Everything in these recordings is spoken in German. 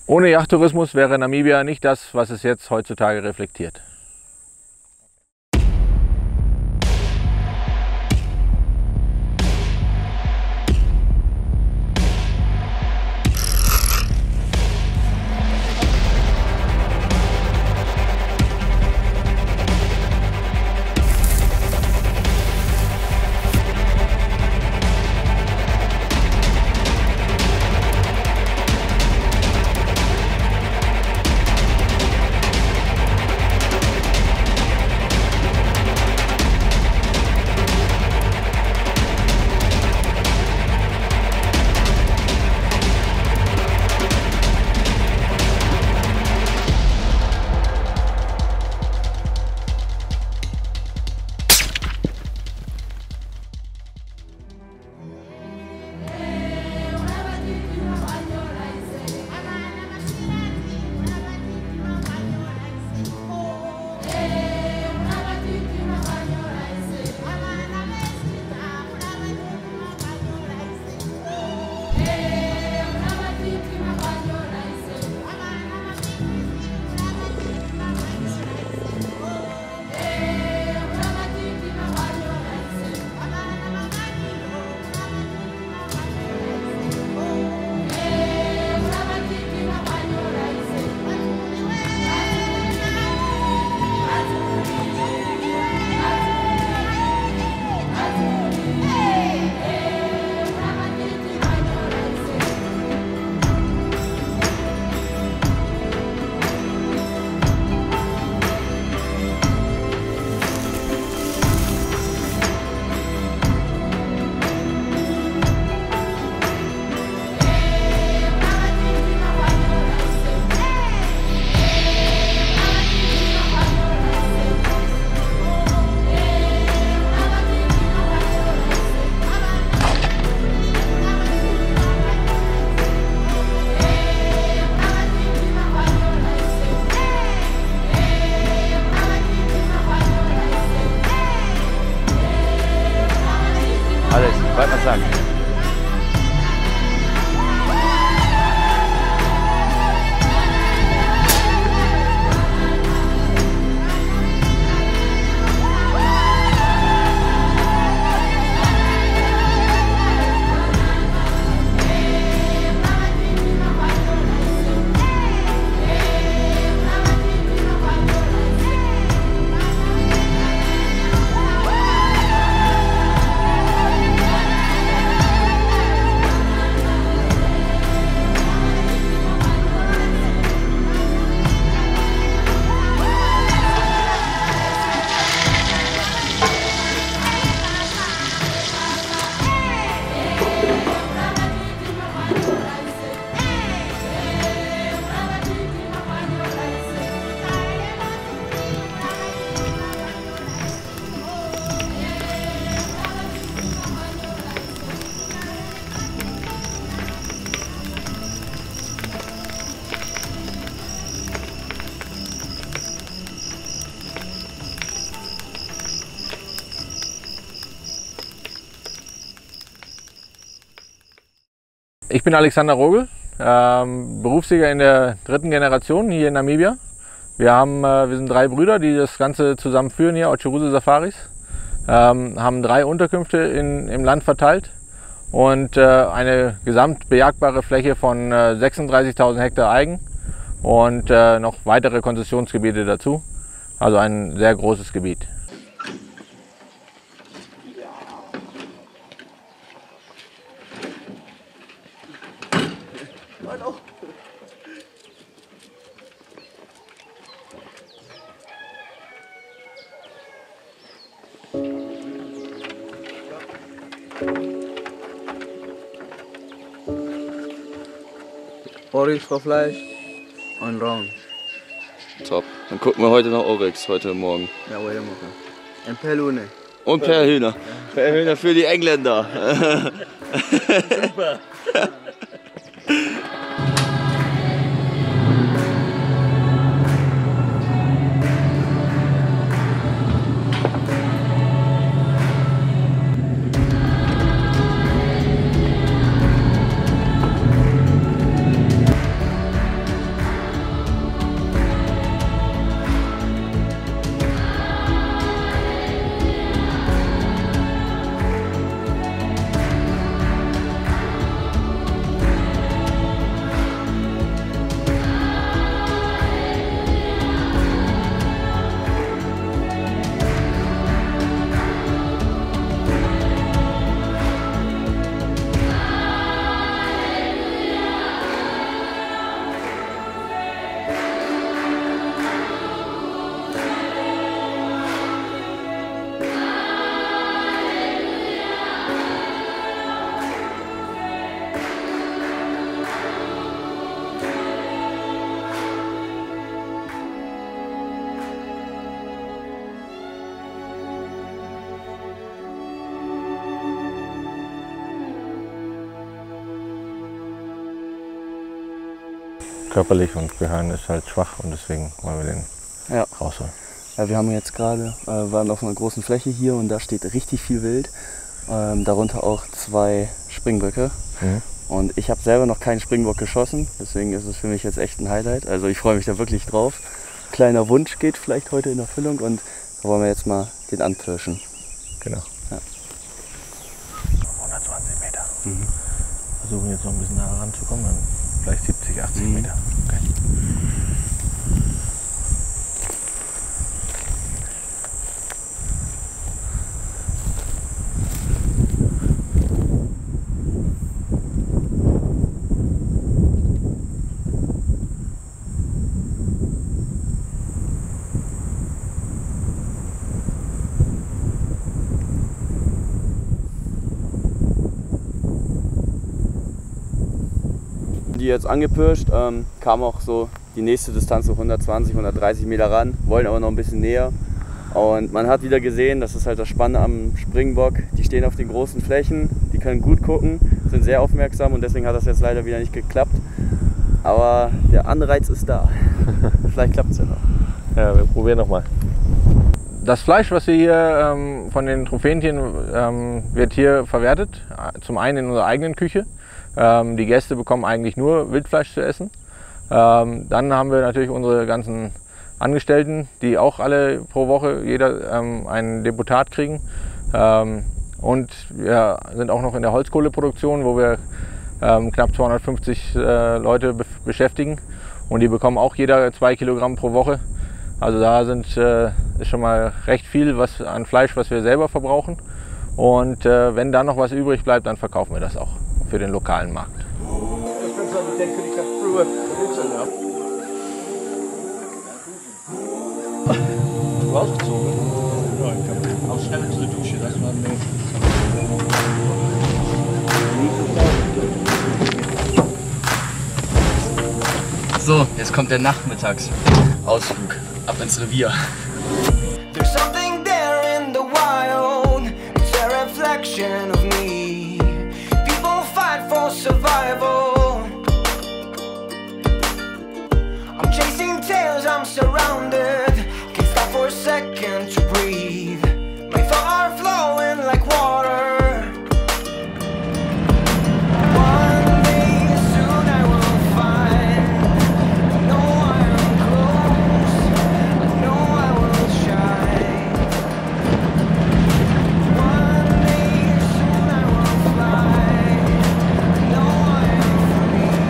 Ohne Yachttourismus wäre Namibia nicht das, was es jetzt heutzutage reflektiert. Alles, was man sagt. Ich bin Alexander Rogel, Berufsjäger in der 3. Generation hier in Namibia. Wir sind 3 Brüder, die das Ganze zusammen führen hier, Otjiruze Safaris. Haben 3 Unterkünfte im Land verteilt und eine gesamt bejagbare Fläche von 36.000 Hektar Eigen und noch weitere Konzessionsgebiete dazu. Also ein sehr großes Gebiet. Oryx für Fleisch und Raum. Top. Dann gucken wir heute noch Oryx, heute Morgen. Ja, wollte ich machen. Ein Perlune. Und Perlhühner. Perlhühner für die Engländer. Super. körperlich und Gehirn ist halt schwach und deswegen wollen wir den rausholen. Ja, wir haben jetzt gerade, waren auf einer großen Fläche hier und da steht richtig viel Wild, darunter auch 2 Springböcke. Und ich habe selber noch keinen Springbock geschossen, deswegen ist es für mich jetzt echt ein Highlight. Also ich freue mich da wirklich drauf. Kleiner Wunsch geht vielleicht heute in Erfüllung und da wollen wir jetzt mal den anpirschen. Genau. Ja. 120 Meter. Versuchen jetzt noch ein bisschen näher ranzukommen, dann vielleicht 70, 80 Meter. Okay. Die jetzt angepirscht, kam auch so die nächste Distanz so 120, 130 Meter ran, wollen aber noch ein bisschen näher. Und man hat wieder gesehen, das ist halt das Spannende am Springbock, die stehen auf den großen Flächen, die können gut gucken, sind sehr aufmerksam und deswegen hat das jetzt leider wieder nicht geklappt. Aber der Anreiz ist da. Vielleicht klappt es ja noch. Ja, wir probieren nochmal. Das Fleisch, was wir hier von den Trophäentieren wird hier verwertet. Zum einen in unserer eigenen Küche. Die Gäste bekommen eigentlich nur Wildfleisch zu essen. Dann haben wir natürlich unsere ganzen Angestellten, die auch alle pro Woche jeder ein Deputat kriegen. Und wir sind auch noch in der Holzkohleproduktion, wo wir knapp 250 Leute beschäftigen. Und die bekommen auch jeder 2 Kilogramm pro Woche. Also da ist schon mal recht viel an Fleisch, was wir selber verbrauchen. Und wenn dann noch was übrig bleibt, dann verkaufen wir das auch für den lokalen Markt. Rausgezogen? Ja, ich kann auch schnell zu der Dusche, das war So, jetzt kommt der Nachmittagsausflug ab ins Revier. There's something there in the wild, it's a reflection of me. People fight for survival. I'm chasing tails, I'm surrounded. Can't stop for a second to breathe. My thoughts are flowing like water. One day soon I will find. I know I am close. I know I will shine. One day soon I will fly. I know I am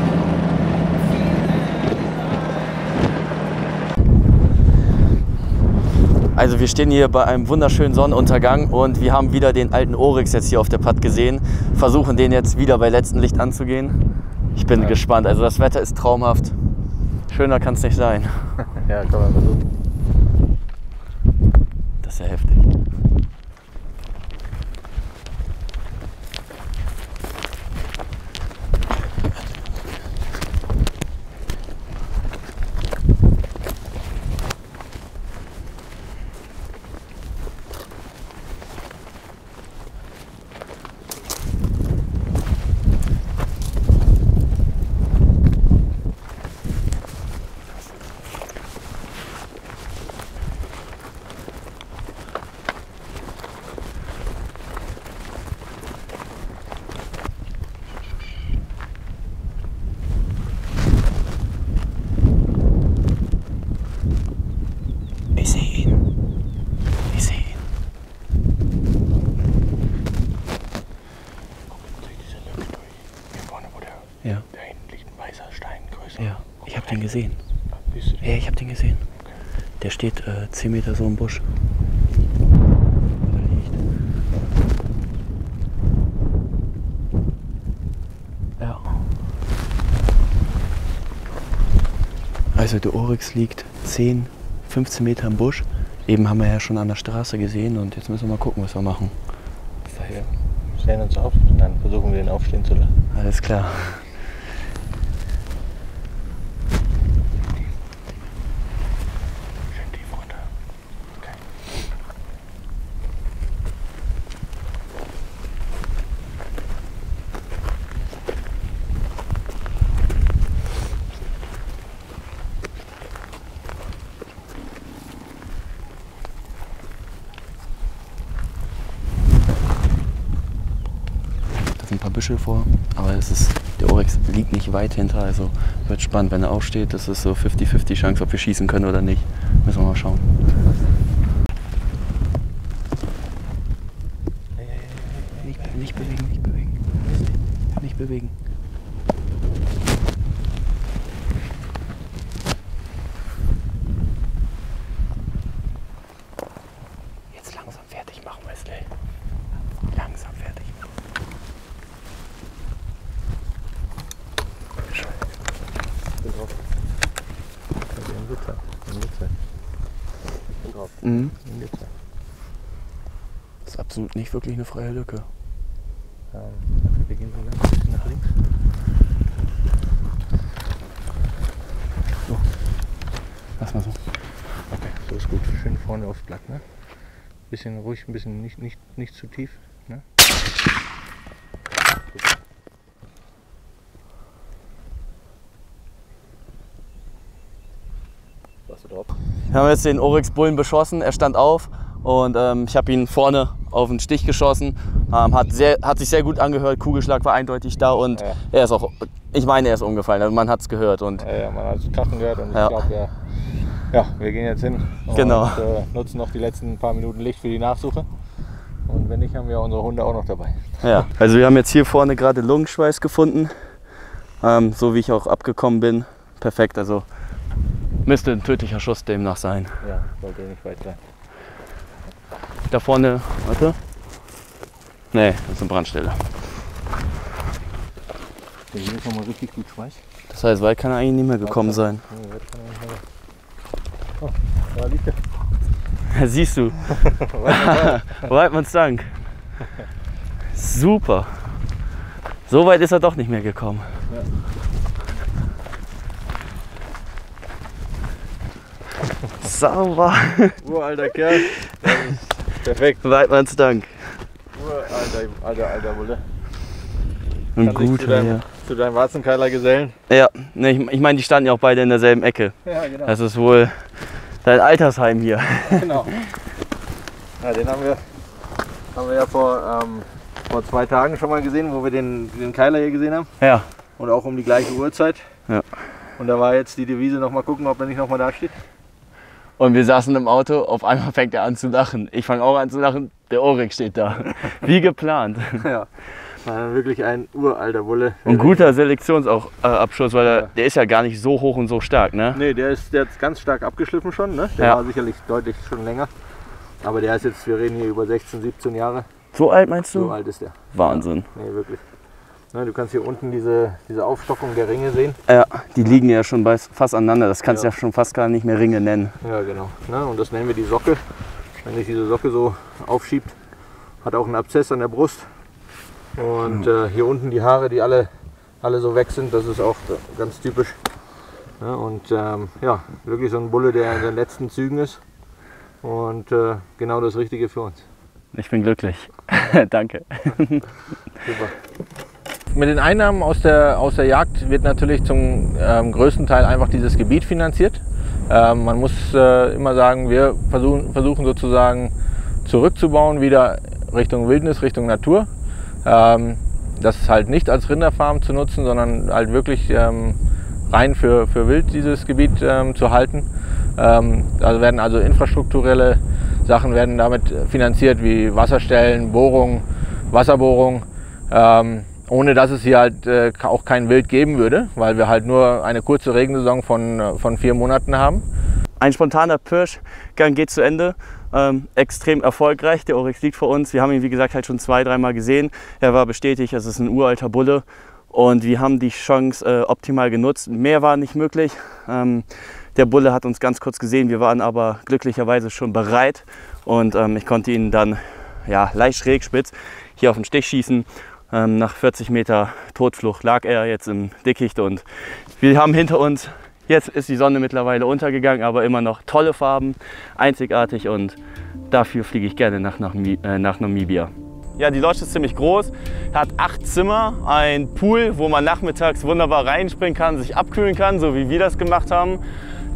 Also wir stehen hier bei einem wunderschönen Sonnenuntergang und wir haben wieder den alten Oryx jetzt hier auf der Patt gesehen. Versuchen den jetzt wieder bei letztem Licht anzugehen. Ich bin gespannt, also das Wetter ist traumhaft. Schöner kann es nicht sein. Ja, kann man versuchen. Das ist ja heftig. Ja. Da hinten liegt ein weißer Stein, größer. Ja, ich habe den gesehen. Ja, ich habe den gesehen. Der steht 10 Meter so im Busch. Ja. Also der Oryx liegt 10, 15 Meter im Busch. Eben haben wir ja schon an der Straße gesehen und jetzt müssen wir mal gucken, was wir machen. Wir stellen uns auf und dann versuchen wir den aufstehen zu lassen. Alles klar. Schön tief runter. Okay. Büschel vor, aber der Oryx liegt nicht weit hinter, also wird spannend, wenn er aufsteht. Das ist so 50-50 Chance, ob wir schießen können oder nicht. Müssen wir mal schauen. Nicht bewegen, nicht bewegen. Nicht bewegen. Jetzt langsam fertig machen, Wesley. Langsam fertig machen. Bin drauf. Im Blitzer. Bin drauf. Mhm. Im Blitzer. Das ist absolut nicht wirklich eine freie Lücke. Wir gehen so ganz ein bisschen nach links. So. Lass mal so. Okay, so ist gut. Schön vorne aufs Blatt, ne? Bisschen ruhig, ein bisschen nicht zu tief, ne? Warst du drauf? Wir haben jetzt den Oryx Bullen beschossen, er stand auf und ich habe ihn vorne auf den Stich geschossen. Hat sich sehr gut angehört, Kugelschlag war eindeutig da und Ja. er ist auch, ich meine, er ist umgefallen, also man hat es gehört. Und Ja, man hat es krachen gehört und Ja. ich glaube, ja, wir gehen jetzt hin und Genau. Nutzen noch die letzten paar Minuten Licht für die Nachsuche. Und wenn nicht, haben wir unsere Hunde auch noch dabei. ja, also wir haben jetzt hier vorne gerade Lungenschweiß gefunden, so wie ich auch abgekommen bin. Perfekt, also müsste ein tödlicher Schuss demnach sein. Ja, sollte nicht weit sein. Da vorne, warte. Nee, das ist eine Brandstelle. Hier ist nochmal richtig gut Schweiß. Das heißt, weit kann er eigentlich nicht mehr gekommen sein. Oh, da liegt er. Ja, siehst du. Weidmanns Dank. Super. So weit ist er doch nicht mehr gekommen. Ja. Sauber. Uralter Kerl. Das ist perfekt. Weidmanns Dank. Alter Bulle. Ein Kann sich guter, ja. zu deinem Warzenkeiler gesellen. Ja, ne, ich meine, die standen ja auch beide in derselben Ecke. Ja, genau. Das ist wohl dein Altersheim hier. Genau. Ja, den haben wir ja vor 2 Tagen schon mal gesehen, wo wir den Keiler hier gesehen haben. Ja. Und auch um die gleiche Uhrzeit. Ja. Und da war jetzt die Devise, noch mal gucken, ob er nicht noch mal da steht. Und wir saßen im Auto, auf einmal fängt er an zu lachen. Ich fange auch an zu lachen, der Oryx steht da. Wie geplant. Ja. Wirklich ein uralter Bulle. Und guter Selektionsabschuss, weil der ist ja gar nicht so hoch und so stark, ne? Nee, der ist ganz stark abgeschliffen schon. Ne? Der Ja. war sicherlich deutlich schon länger. Aber der ist jetzt, wir reden hier über 16, 17 Jahre. So alt meinst du? So alt ist der. Wahnsinn. Nee, wirklich. Ne, du kannst hier unten diese Aufstockung der Ringe sehen. Ja, die liegen ja schon fast aneinander. Das kannst du Ja. ja schon fast gar nicht mehr Ringe nennen. Ja, genau. Ne, und das nennen wir die Socke. Wenn sich diese Socke so aufschiebt, hat auch einen Abszess an der Brust. Und hier unten die Haare, die alle so weg sind, das ist auch ganz typisch. Ja, und ja, wirklich so ein Bulle, der in den letzten Zügen ist. Und genau das Richtige für uns. Ich bin glücklich. Danke. Super. Mit den Einnahmen aus der Jagd wird natürlich zum größten Teil einfach dieses Gebiet finanziert. Man muss immer sagen, wir versuchen sozusagen zurückzubauen, wieder Richtung Wildnis, Richtung Natur. Das halt nicht als Rinderfarm zu nutzen, sondern halt wirklich rein für Wild dieses Gebiet zu halten. Also werden also infrastrukturelle Sachen werden damit finanziert, wie Wasserstellen, Bohrungen, Wasserbohrungen. Ohne dass es hier halt auch kein Wild geben würde, weil wir halt nur eine kurze Regensaison von 4 Monaten haben. Ein spontaner Pirschgang geht zu Ende. Extrem erfolgreich. Der Oryx liegt vor uns. Wir haben ihn, wie gesagt, halt schon 2-3 Mal gesehen. Er war bestätigt, es ist ein uralter Bulle. Und wir haben die Chance optimal genutzt. Mehr war nicht möglich. Der Bulle hat uns ganz kurz gesehen. Wir waren aber glücklicherweise schon bereit. Und ich konnte ihn dann leicht schrägspitz hier auf den Stich schießen. Nach 40 Meter Totflucht lag er jetzt im Dickicht. Und wir haben hinter uns, jetzt ist die Sonne mittlerweile untergegangen, aber immer noch tolle Farben, einzigartig. Und dafür fliege ich gerne nach Namibia. Ja, die Lodge ist ziemlich groß, hat 8 Zimmer, ein Pool, wo man nachmittags wunderbar reinspringen kann, sich abkühlen kann, so wie wir das gemacht haben.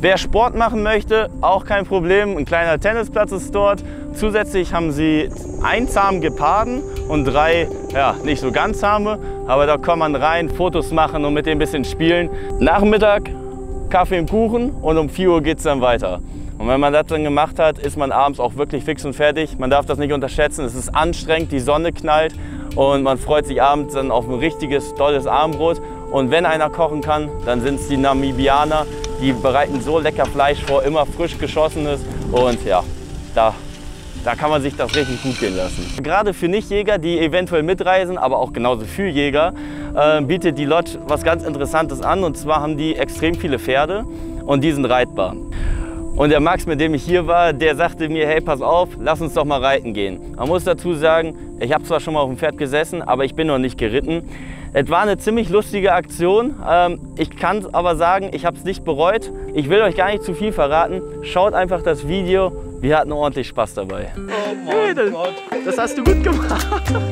Wer Sport machen möchte, auch kein Problem. Ein kleiner Tennisplatz ist dort. Zusätzlich haben sie einzahme Geparden und 3, ja, nicht so ganz zahme. Aber da kann man rein, Fotos machen und mit denen ein bisschen spielen. Nachmittag Kaffee und Kuchen und um 4 Uhr geht es dann weiter. Und wenn man das dann gemacht hat, ist man abends auch wirklich fix und fertig. Man darf das nicht unterschätzen, es ist anstrengend, die Sonne knallt und man freut sich abends dann auf ein richtiges, tolles Abendbrot. Und wenn einer kochen kann, dann sind es die Namibianer, die bereiten so lecker Fleisch vor, immer frisch geschossenes und ja, da kann man sich das richtig gut gehen lassen. Gerade für Nichtjäger, die eventuell mitreisen, aber auch genauso für Jäger, bietet die Lodge was ganz Interessantes an. Und zwar haben die extrem viele Pferde und die sind reitbar. Und der Max, mit dem ich hier war, der sagte mir, hey, pass auf, lass uns doch mal reiten gehen. Man muss dazu sagen, ich habe zwar schon mal auf dem Pferd gesessen, aber ich bin noch nicht geritten. Es war eine ziemlich lustige Aktion. Ich kann aber sagen, ich habe es nicht bereut. Ich will euch gar nicht zu viel verraten. Schaut einfach das Video. Wir hatten ordentlich Spaß dabei. Oh mein Gott. Das hast du gut gemacht.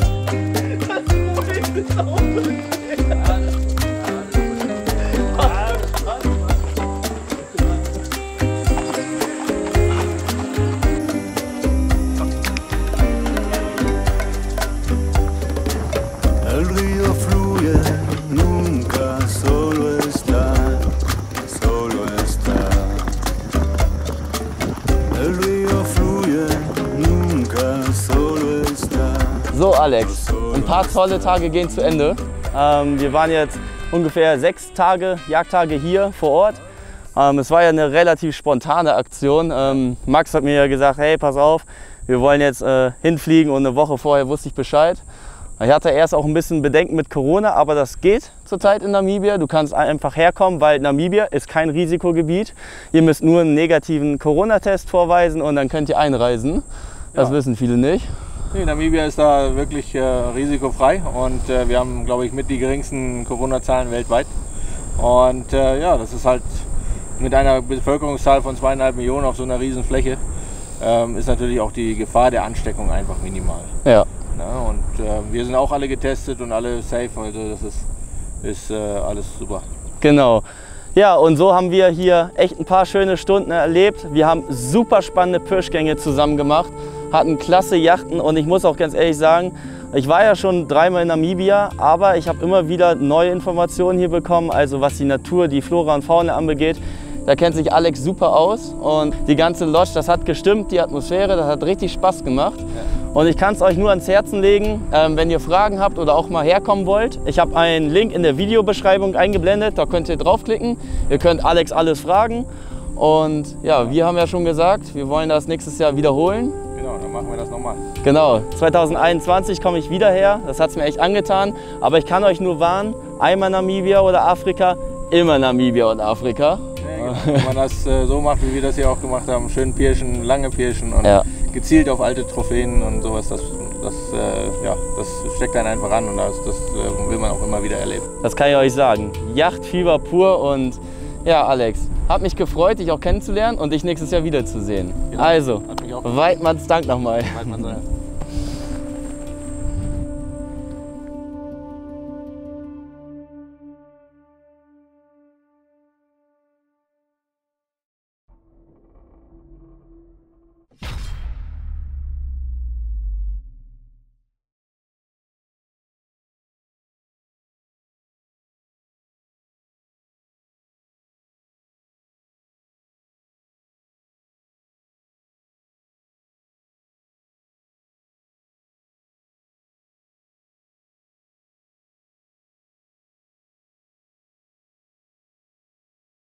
El río fluye, nunca solo está, solo está. El río fluye, nunca solo está. So Alex, ein paar tolle Tage gehen zu Ende. Wir waren jetzt ungefähr 6 Jagdtage hier vor Ort. Es war ja eine relativ spontane Aktion. Max hat mir ja gesagt, hey, pass auf, wir wollen jetzt hinfliegen und eine Woche vorher wusste ich Bescheid. Ich hatte erst auch ein bisschen Bedenken mit Corona, aber das geht zurzeit in Namibia. Du kannst einfach herkommen, weil Namibia ist kein Risikogebiet. Ihr müsst nur einen negativen Corona-Test vorweisen und dann könnt ihr einreisen. Das wissen viele nicht. Nee, Namibia ist da wirklich risikofrei und wir haben, glaube ich, mit die geringsten Corona-Zahlen weltweit. Und ja, das ist halt mit einer Bevölkerungszahl von 2,5 Millionen auf so einer riesen Fläche ist natürlich auch die Gefahr der Ansteckung einfach minimal. Ja. Ja, und wir sind auch alle getestet und alle safe, also das ist alles super. Genau. Ja, und so haben wir hier echt ein paar schöne Stunden erlebt. Wir haben super spannende Pirschgänge zusammen gemacht, hatten klasse Yachten und ich muss auch ganz ehrlich sagen, ich war ja schon 3-mal in Namibia, aber ich habe immer wieder neue Informationen hier bekommen, also was die Natur, die Flora und Fauna angeht. Da kennt sich Alex super aus und die ganze Lodge, das hat gestimmt, die Atmosphäre, das hat richtig Spaß gemacht. Ja. Und ich kann es euch nur ans Herzen legen, wenn ihr Fragen habt oder auch mal herkommen wollt. Ich habe einen Link in der Videobeschreibung eingeblendet, da könnt ihr draufklicken. Ihr könnt Alex alles fragen. Und ja, wir haben ja schon gesagt, wir wollen das nächstes Jahr wiederholen. Genau, dann machen wir das nochmal. Genau, 2021 komme ich wieder her, das hat es mir echt angetan. Aber ich kann euch nur warnen, einmal Namibia oder Afrika, immer Namibia und Afrika. Ja, genau. Wenn man das so macht, wie wir das hier auch gemacht haben, schön pirschen, lange pirschen und gezielt auf alte Trophäen und sowas, das steckt einen einfach an und das will man auch immer wieder erleben. Das kann ich euch sagen. Yachtfieber pur und ja, Alex, hat mich gefreut, dich auch kennenzulernen und dich nächstes Jahr wiederzusehen. Genau. Also, Weidmanns Dank nochmal. Weidmanns Dank.